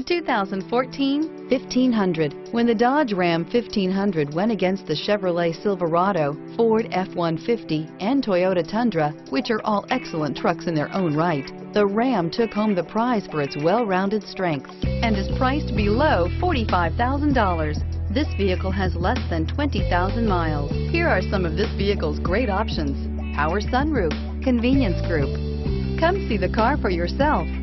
2014 1500. When the Dodge Ram 1500 went against the Chevrolet Silverado, Ford F-150, and Toyota Tundra, which are all excellent trucks in their own right, the Ram took home the prize for its well-rounded strengths and is priced below $45,000. This vehicle has less than 20,000 miles. Here are some of this vehicle's great options: power sunroof, convenience group. Come see the car for yourself.